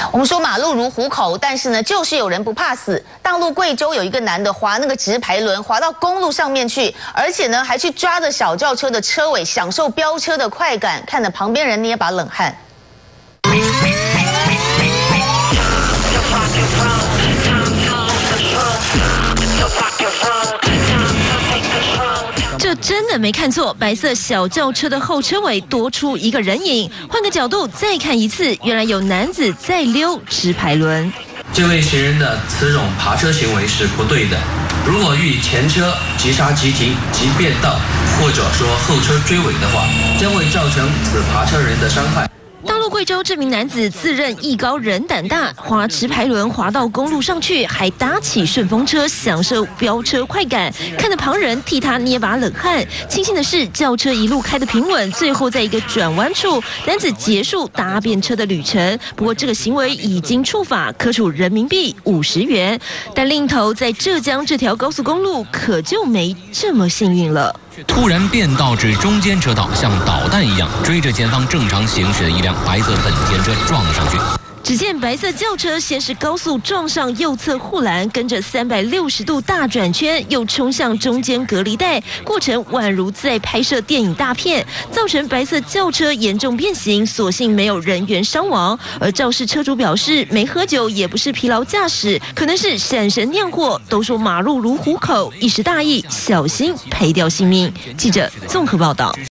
我们说马路如虎口，但是呢，就是有人不怕死。大陆贵州有一个男的滑那个直排轮，滑到公路上面去，而且呢，还去抓着小轿车的车尾，享受飙车的快感，看得旁边人捏把冷汗。 这真的没看错，白色小轿车的后车尾多出一个人影。换个角度再看一次，原来有男子在溜直排轮。 这位行人的此种爬车行为是不对的。如果遇前车急刹急停急变道，或者说后车追尾的话，将会造成此爬车人的伤害。 大陆贵州这名男子自认艺高人胆大，滑直排轮滑到公路上去，还搭起顺风车，享受飙车快感，看得旁人替他捏把冷汗。庆幸的是，轿车一路开得平稳，最后在一个转弯处，男子结束搭便车的旅程。不过这个行为已经触法，科处人民币50元。但另一头，在浙江这条高速公路可就没这么幸运了。 突然变道至中间车道，像导弹一样追着前方正常行驶的一辆白色本田车撞上去。 只见白色轿车先是高速撞上右侧护栏，跟着360度大转圈，又冲向中间隔离带，过程宛如在拍摄电影大片，造成白色轿车严重变形，所幸没有人员伤亡。而肇事车主表示，没喝酒，也不是疲劳驾驶，可能是闪神酿祸。都说马路如虎口，一时大意，小心赔掉性命。记者综合报道。